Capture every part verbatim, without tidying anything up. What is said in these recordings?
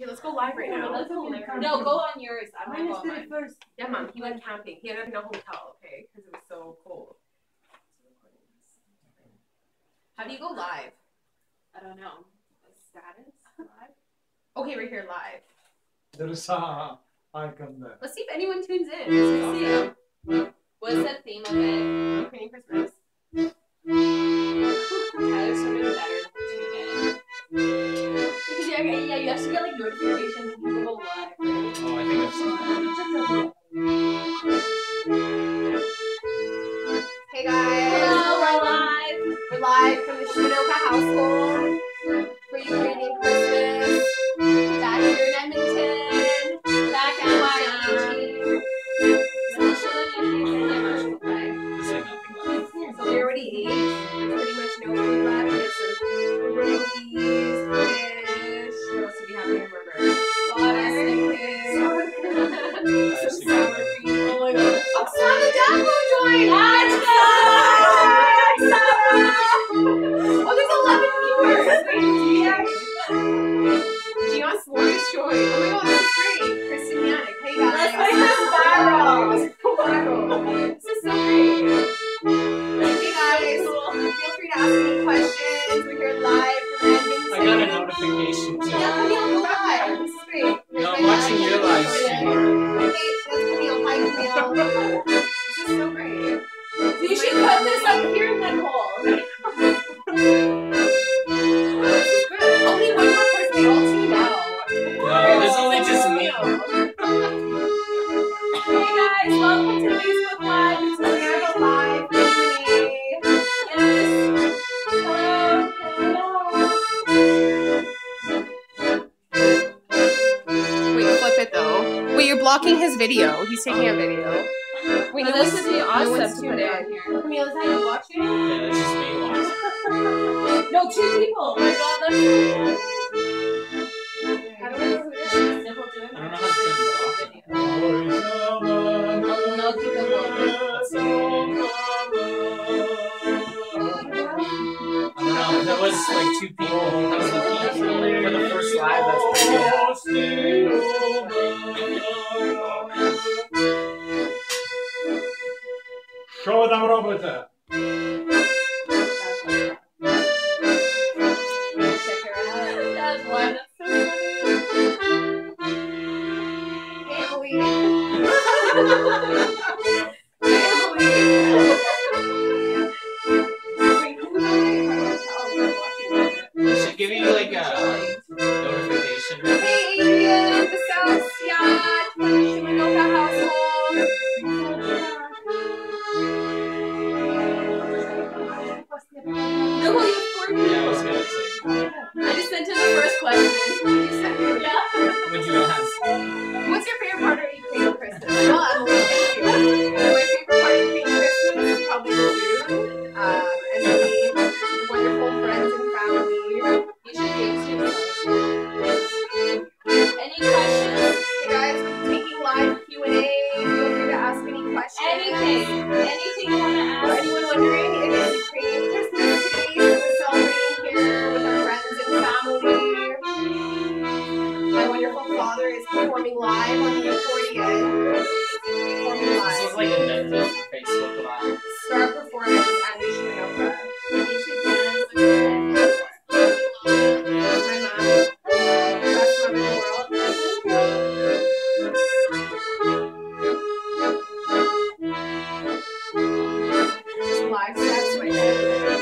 Okay, let's go live right now. Let's go live. No, go on yours. I'm Mine gonna is go on mine. first. Yeah, Mom, he went camping. He ended up in a hotel, okay, because it was so cold. How do you go live? I don't know. Status live. Okay, right here, live. There is a icon there. Let's see if anyone tunes in. Let's see. What's the theme of it? Ukrainian Christmas. Tyler started better tune in. Because yeah, yeah, you have to get like notifications when people go live. Oh, I think I've seen that. Hey guys. Hello, we're live. We're live from the Shimonoka household for Ukrainian Christmas. Back here in Edmonton. Back at Y E G. So we already ate. There's pretty much no food left. We have some pierogies, fish. What else do we have here? Burger. Water. Some sour cream. Oh my god. Oksana Dappo joined! Let's go! Oh, there's eleven viewers! Gian Swartz joined. Oh my god, this is great. Kristen Yannick. Hey guys. Let's make this viral. Let's go viral. This is so great. Hey guys, feel free to ask any questions. We're here live from Edmonton. I got a notification too. Yeah, Camille, go live. This is great. No, I'm watching your live stream. Hey, that's Camille. Hi, Camille. This is so great. You should put this up here, Nicole. This is good. Only one more person. They all tuned out. No, there's only just me. Hey guys, welcome to Facebook Live. It's We have a live Q and A. Yes. Hello. Wait, flip it though. Wait, you're blocking his video. He's taking a video. Wait, Well, no this one's- would be no awesome one's to tuned put it in. on here. Camille, is that you watching? Yeah, it's just me watching. No, two people. Oh my god, that's really How do I know who this is? Nicole doing I don't know how to turn this off. No, keep it going. Let's see. I don't know. That was like two people. That was the key for the first live. That's pretty good. Що ви там робите? Check her out. That's why that's so funny. Hey, Emily. Hey, Emily. Wait, who's on the hotel? We're watching it. It should give you like a notification. Hey, Adrian, the South Yacht from the Shimonoka household. No, you have four people. Yeah, I was gonna say. I just sent in the first question. You sent me- Yeah. Would you ask? What's your favorite part of Ukrainian Christmas? Well, Emily, thank you. My favorite part of Ukrainian Christmas is probably the food, um, and the wonderful friends and family. You should be too. Any questions? Hey guys, we're taking live Q and A. Feel free to ask any questions. Anything. Anything you want to For ask? anyone wondering, it is Ukrainian Christmas today, so we're celebrating here with our friends and family. My wonderful father is performing live on the accordion. Performing This live. was like invented for Facebook Live. Star performance at the Shimonoka. You should dance with her. My mom, best mom in the world. Just live steps my dad.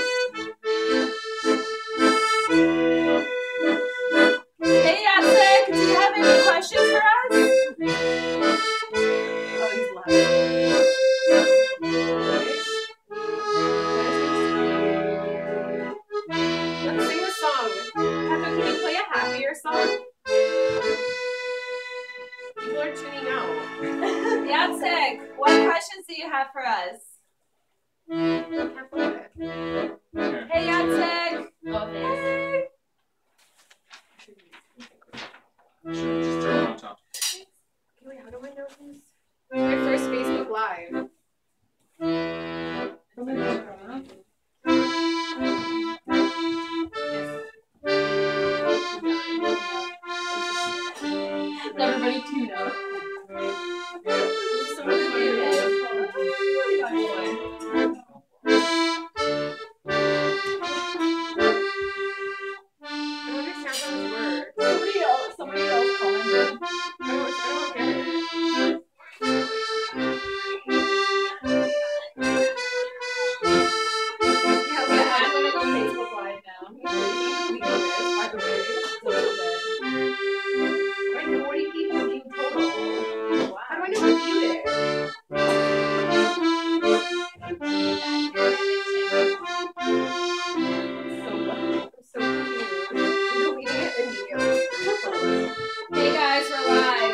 Hey, Jacek, do you have any questions for us? Oh, he's laughing. Let's sing a song. Peppa, can you play a happier song? People are tuning out. Jacek, what questions do you have for us? I can't believe it. Here. Hey, Jacek. Oh, thanks. Just throw it on top. Okay, wait, how do I know who's my first Facebook Live? Everybody tune up. So cute. I don't understand how this works. Somebody else, somebody else commented. I don't, I don't get it. Yeah, Yeah, I'm gonna go Facebook Live now. we know this, by the way. So good. Like forty people in total. How do I know who viewed it? So good. I'm so confused. I'm deleting it immediately. Hey guys, we're live.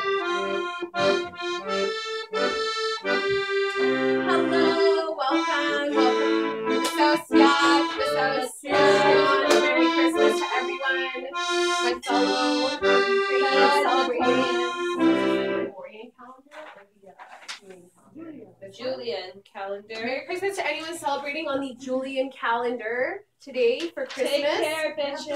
Hello, welcome, welcome. Associate, association. Merry Christmas to everyone. My fellow Ukrainian celebrating Gregorian calendar or the uh, Julian calendar? The Julian calendar. Merry Christmas to anyone celebrating on the Julian calendar today for Christmas. Take care, bitches.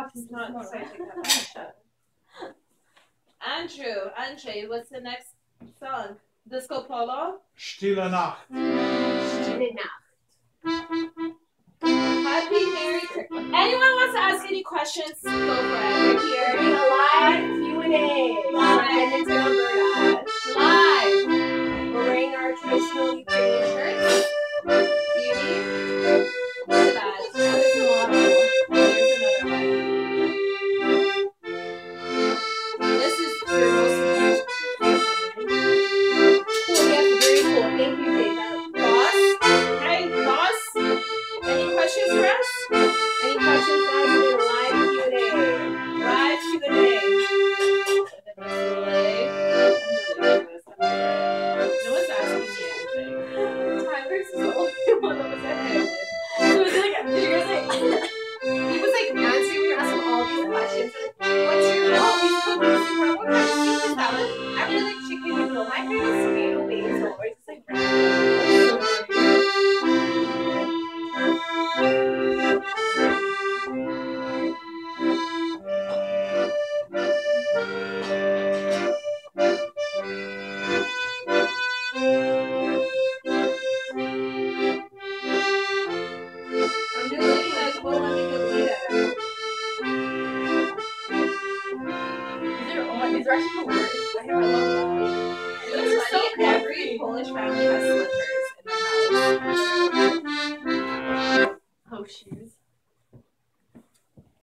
Andrew, Andre, what's the next song? Disco Polo? Stille Nacht. Stille Nacht. Happy Merry Christmas. Anyone wants to ask any questions? Go for it. We're here. Doing a live Q and A. Live. Edmonton, Alberta. Live. We're wearing our traditional Ukrainian shirts. Beauty. Look at that. That is a model. Here's another one. This is your most Cool, yes, very cool. Thank you, Jacob. boss. Hey, boss. Any questions for us? Any questions, guys? We're doing a live Q and A. Live Q and A. No one's asking me anything. Tyler's is the only one that was ahead. So was like, did you guys like, he was like answering, we were asking all these questions. Like, what's your always cooking super? What kind of soup is that one? I really like chicken noodle. My favorite is tomato basil. Or it's just like brown. I'm just looking like, well, let me go eat it. These are, oh my, these are actually hilarious. I have, I love that. It's funny, every Polish family has slippers in their house.